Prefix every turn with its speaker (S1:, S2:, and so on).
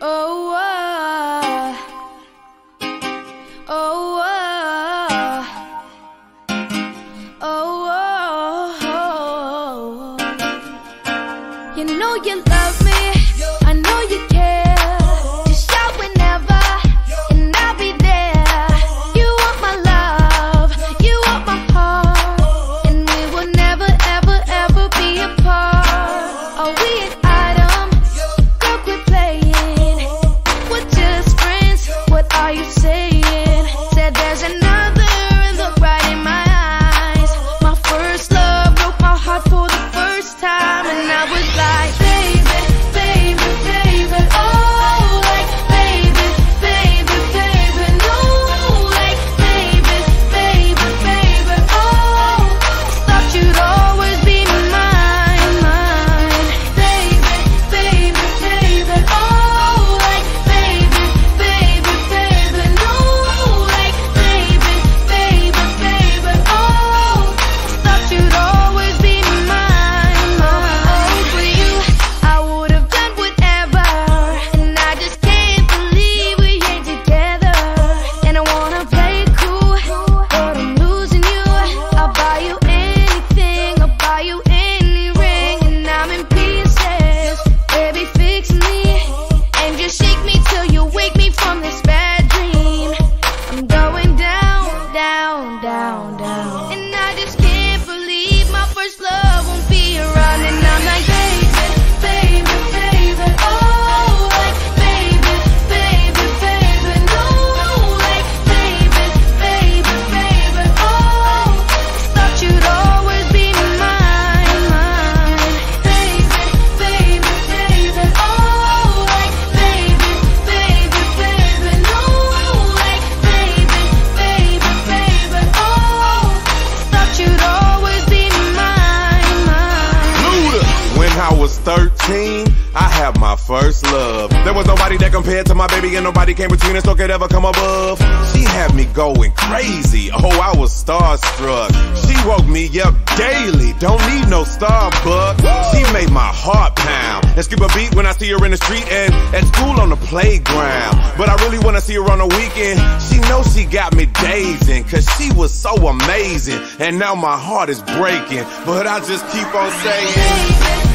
S1: Oh, oh, oh, oh, oh. You know you love me, I know you care. Just shout whenever, and I'll be there. You want my love, you want my heart, and we will never, ever, ever be apart. Are we an item? Girl, quit playing. We're just friends, what are you saying? Said there's another, and look right in my eyes. My first love broke my heart for the first time, and I was like, baby, baby, baby, oh, like, baby, baby, baby, no, like, baby, baby, baby, oh, thought you'd always be mine, mine, baby, baby, baby, oh, like, baby, baby, baby, no, like, baby, baby, baby, oh, thought you'd always be mine, mine. Oh, for you, I would have done whatever, and I just can't believe we ain't together. And I wanna play it cool, but I'm losing you. I'll buy you anything, I'll buy you any ring, and I'm in pieces. Baby, fix me, and just shake me till you wake me from this bad dream. I'm going down, down, down, down, and I just can't believe my first love won't be around. And I'm like, baby, baby, baby, oh, like, baby, baby, baby, no, like, baby, baby, baby, oh, thought you'd always be mine, mine, baby, baby, baby, oh, like, baby, baby, baby, no, like, baby, baby, baby, oh, thought you'd always be mine, mine.
S2: When I was 13, I had my first love. There was nobody that compared to my baby, and nobody came between us or could ever come above. She had me going crazy, oh, I was starstruck. She woke me up daily, don't need no Starbucks. She made my heart pound and skip a beat when I see her in the street and at school on the playground. But I really wanna see her on the weekend. She knows she got me dazing, cause she was so amazing. And now my heart is breaking, but I just keep on saying,